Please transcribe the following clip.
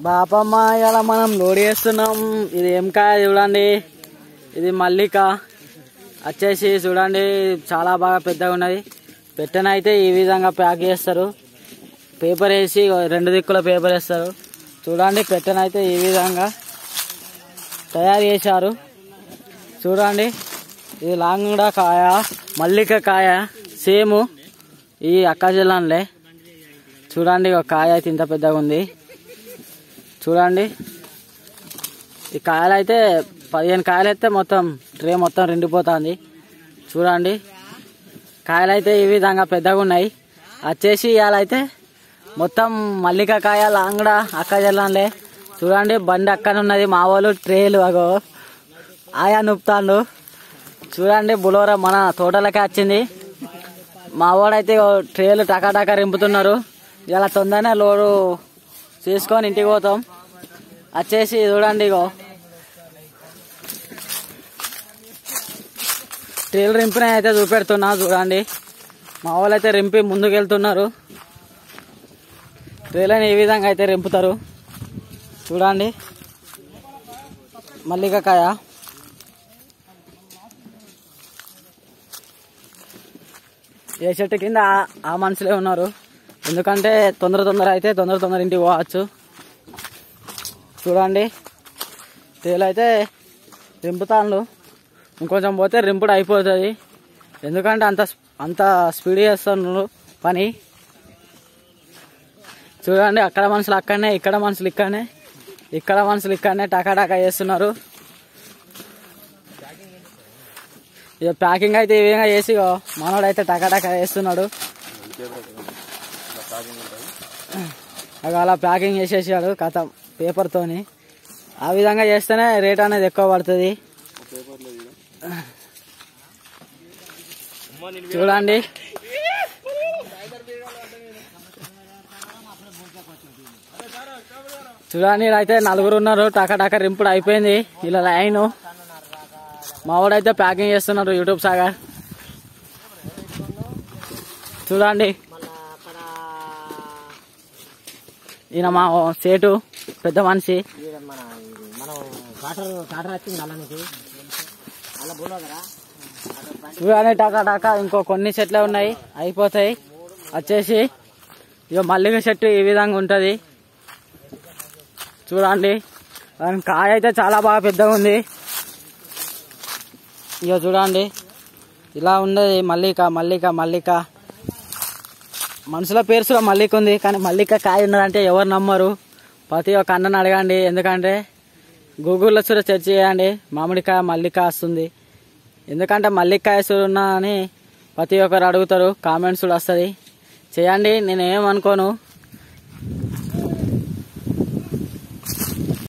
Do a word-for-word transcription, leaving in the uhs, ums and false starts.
బాపమ్మ ఇలా మనం లోడ్ చేస్తున్నాం. ఇది ఏం కాయ చూడండి, ఇది మల్లిక వచ్చేసి చూడండి చాలా బాగా పెద్దగా ఉన్నది. పెట్టనైతే ఈ విధంగా ప్యాక్ చేస్తారు, పేపర్ వేసి రెండు దిక్కుల పేపర్ వేస్తారు. చూడండి పెట్టనైతే ఈ విధంగా తయారు చేశారు. చూడండి ఇది లాంగుడ కాయ, మల్లిక కాయ సేమ్ ఈ అక్క జిల్లాలే. చూడండి ఒక కాయ అయితే ఇంత పెద్దగా ఉంది. చూడండి ఈ కాయలు అయితే పదిహేను కాయలు అయితే మొత్తం ట్రే మొత్తం రెండిపోతుంది. చూడండి కాయలు అయితే ఈ విధంగా పెద్దగా ఉన్నాయి. వచ్చేసి ఇవాళ అయితే మొత్తం మల్లిక కాయ లాంగడ అక్క జిల్లాలే. చూడండి బండి అక్కడ ఉన్నది, మా వాళ్ళు ట్రేలు అగో ఆయా నొప్పుతాండు. చూడండి బులోరా మన తోటలకే వచ్చింది. మా వాడైతే ట్రేలు టకాటకా రింపుతున్నారు. ఇలా తొందరనే లోడు చేసుకొని ఇంటికి పోతాం. వచ్చేసి చూడండి ఇగో ట్రేలు రింపిన అయితే చూపెడుతున్నా. చూడండి మా వాళ్ళు అయితే రింపి ముందుకు వెళ్తున్నారు. ట్రేలని ఈ విధంగా అయితే రింపుతారు. చూడండి మల్లికాయ ఏ చెట్టు కింద ఆ మనుషులే ఉన్నారు, ఎందుకంటే తొందర తొందర అయితే తొందర తొందర ఇంటికి పోవచ్చు. చూడండి తేలు అయితే రింపుతాండ్లు, ఇంకొంచెం పోతే రింపుడు అయిపోతుంది. ఎందుకంటే అంత అంత స్పీడ్ చేస్తున్నారు పని. చూడండి అక్కడ మనుషులు అక్కడనే, ఇక్కడ మనుషులు ఇక్కడనే, ఇక్కడ మనుషులు ఇక్కడనే టకాటకా చేస్తున్నారు. ఇక ప్యాకింగ్ అయితే ఈ విధంగా చేసి మనోడు అయితే టకాటకా చేస్తున్నాడు. అలా అలా ప్యాకింగ్ చేసేసాడు కథ పేపర్తోని. ఆ విధంగా చేస్తేనే రేట్ అనేది ఎక్కువ పడుతుంది. చూడండి చూడండి అయితే నలుగురు ఉన్నారు. టకాటకా రింపుడు అయిపోయింది ఇలా లైన్. మా వాడైతే ప్యాకింగ్ చేస్తున్నారు యూట్యూబ్ సాగర్. చూడండి ఈయన మా సేటు పెద్ద మనిషి. చూడండి టకా టకా ఇంకో కొన్ని చెట్లే ఉన్నాయి, అయిపోతాయి. వచ్చేసి ఇక మల్లిక చెట్టు ఈ విధంగా ఉంటుంది. చూడండి దాని కాయ అయితే చాలా బాగా పెద్దగా ఉంది. ఇక చూడండి ఇలా ఉండేది మల్లిక మల్లిక మల్లిక. మనుషుల పేరు కూడా మల్లిక ఉంది, కానీ మల్లిక కాయ ఉన్నదంటే ఎవరు నమ్మరు. ప్రతి ఒక్క అన్నని అడగండి, ఎందుకంటే గూగుల్లో కూడా సెర్చ్ చేయండి మామిడికాయ మల్లిక వస్తుంది. ఎందుకంటే మల్లికాయ ఉన్నా అని ప్రతి ఒక్కరు అడుగుతారు, కామెంట్స్ కూడా వస్తుంది. చేయండి, నేను ఏమనుకోను.